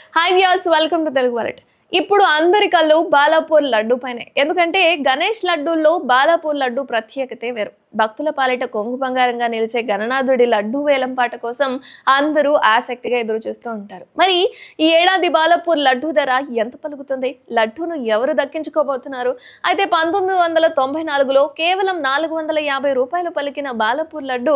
Hi viewers, welcome to Telugu wallet. ఇప్పుడు అందరి కళ్ళు బాలాపూర్ లడ్డు పైనే. ఎందుకంటే గణేష్ లడ్డూల్లో బాలాపూర్ లడ్డు ప్రత్యేకతే వేరు. భక్తుల పాలిట కొంగు బంగారంగా నిలిచే గణనాథుడి లడ్డు వేలం పాట కోసం అందరూ ఆసక్తిగా ఎదురు చూస్తూ ఉంటారు. మరి ఈ ఏడాది బాలాపూర్ లడ్డు ధర ఎంత పలుకుతుంది? లడ్డూను ఎవరు దక్కించుకోబోతున్నారు? అయితే 1994లో కేవలం 450 రూపాయలు పలికిన బాలాపూర్ లడ్డు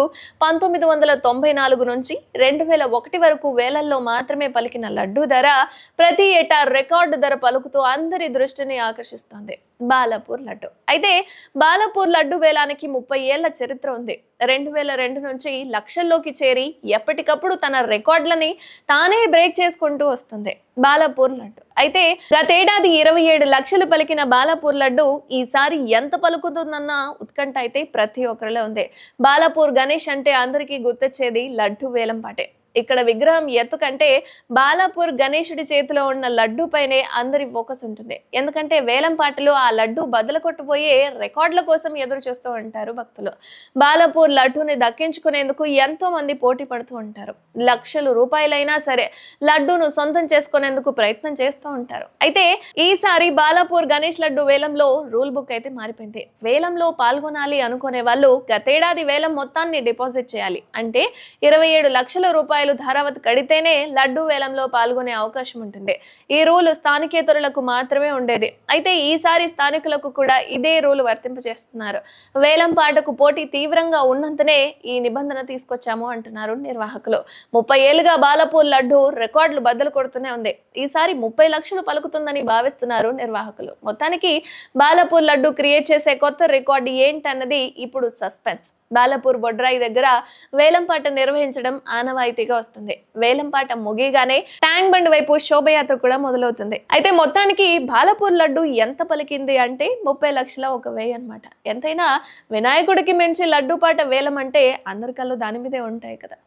1994 నుంచి 2001 వరకు వేలల్లో మాత్రమే పలికిన లడ్డు ధర ప్రతి ఏటా రికార్డు ధర పలుకుతూ అందరి దృష్టిని ఆకర్షిస్తోంది. బాలాపూర్ లడ్డు అయితే బాలాపూర్ లడ్డు వేలానికి 30 ఏళ్ల చరిత్ర ఉంది. 2002 నుంచి లక్షల్లోకి చేరి ఎప్పటికప్పుడు తన రికార్డులని తానే బ్రేక్ చేసుకుంటూ వస్తుంది బాలాపూర్ లడ్డు. అయితే గతేడాది 27 లక్షలు పలికిన బాలాపూర్ లడ్డు ఈసారి ఎంత పలుకుతుందన్న ఉత్కంఠ అయితే ప్రతి ఒక్కరిలో ఉంది. బాలాపూర్ గణేష్ అంటే అందరికీ గుర్తొచ్చేది లడ్డు వేలం పాటే. ఇక్కడ విగ్రహం ఎత్తు కంటే బాలాపూర్ గణేశుడి చేతిలో ఉన్న లడ్డు పైనే అందరి ఫోకస్ ఉంటుంది. ఎందుకంటే వేలం పాటలో ఆ లడ్డు బదులు కొట్టుపోయే రికార్డుల కోసం ఎదురు చూస్తూ ఉంటారు భక్తులు. బాలాపూర్ లడ్డూని దక్కించుకునేందుకు ఎంతో మంది పోటీ పడుతూ ఉంటారు. లక్షల రూపాయలైనా సరే లడ్డూను సొంతం చేసుకునేందుకు ప్రయత్నం చేస్తూ ఉంటారు. అయితే ఈసారి బాలాపూర్ గణేష్ లడ్డు వేలంలో రూల్ బుక్ అయితే మారిపోయింది. వేలంలో పాల్గొనాలి అనుకునే వాళ్ళు గతేడాది వేలం మొత్తాన్ని డిపాజిట్ చేయాలి. అంటే 27 లక్షల రూపాయలు ధారావత్ కడితేనే లడ్డు వేలంలో పాల్గొనే అవకాశం ఉంటుంది. ఈ రూలు స్థానికేతరులకు మాత్రమే ఉండేది. అయితే ఈసారి స్థానికులకు కూడా ఇదే రూలు వర్తింపజేస్తున్నారు. వేలం పాటకు పోటీ తీవ్రంగా ఉన్నంతనే ఈ నిబంధన తీసుకొచ్చాము అంటున్నారు నిర్వాహకులు. 30 ఏళ్లుగా బాలాపూర్ లడ్డు రికార్డులు బద్దలు కొడుతూనే ఉంది. ఈసారి 30 లక్షలు పలుకుతుందని భావిస్తున్నారు నిర్వాహకులు. మొత్తానికి బాలాపూర్ లడ్డు క్రియేట్ చేసే కొత్త రికార్డు ఏంటన్నది ఇప్పుడు సస్పెన్స్. బాలాపూర్ బొడ్రాయి దగ్గర వేలంపాట నిర్వహించడం ఆనవాయితీగా వస్తుంది. వేలంపాట ముగియగానే ట్యాంక్ బండ్ వైపు శోభయాత్ర కూడా మొదలవుతుంది. అయితే మొత్తానికి బాలాపూర్ లడ్డు ఎంత పలికింది అంటే 30 లక్షల 1,000 అన్నమాట. ఎంతైనా వినాయకుడికి మించి లడ్డు పాట వేలం అంటే అందరి కళ్ళు దాని మీదే ఉంటాయి కదా.